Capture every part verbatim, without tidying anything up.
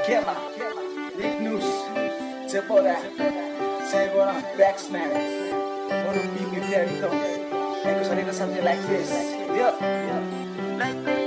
Kema, Rick News, Jepora, Segora, Backsman, one of the people there, you know, and because I did something like this, yeah, yeah.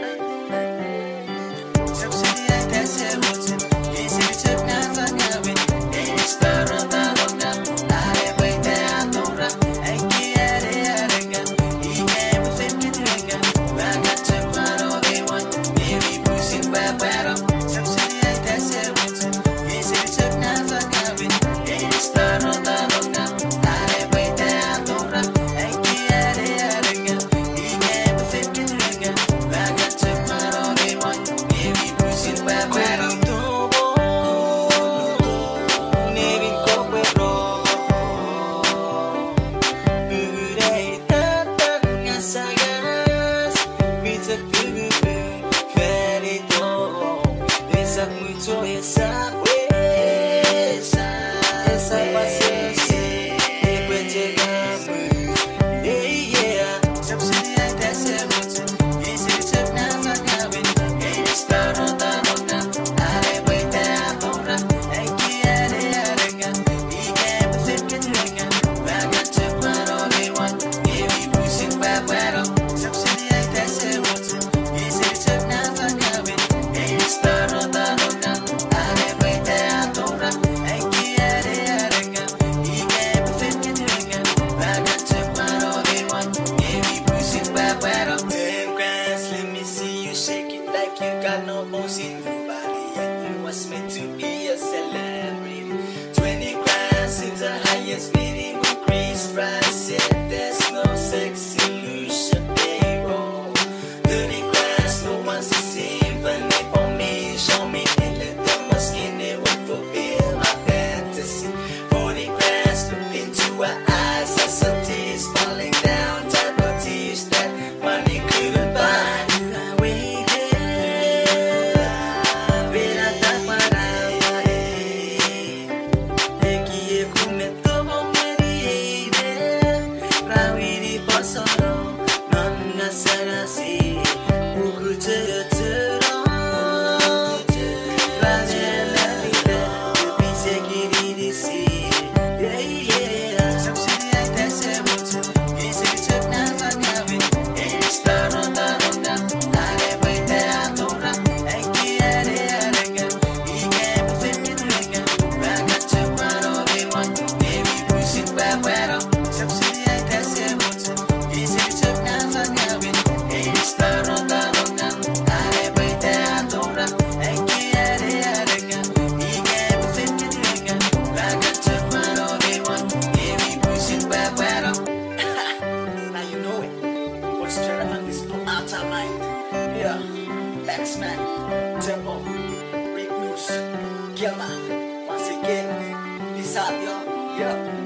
Mucho esa esa esa paciencia después llegamos yeah subsidia te se mucho y se chep na fakabe e está rota rota ale vuelta a torra e quiere arenga y que me se que tenga la gacha para de one y mi pushing back pero subsidia te se mucho y se chep na fakabe e está rota rota got no bones in your body, and you was meant to be a celebrity. Twenty grams in the highest bidding with Chris Fry said there's no sex solution, baby. Thirty grams, no one's to see, but they for me, show me, and let them my skin, they won't fulfill my fantasy. Forty grams, look into her eyes, I saw tears falling down, type of tears that money couldn't buy. Yeah, Backsman, Tempo, Rick News, Kema, once again, peace out, yo. Yeah.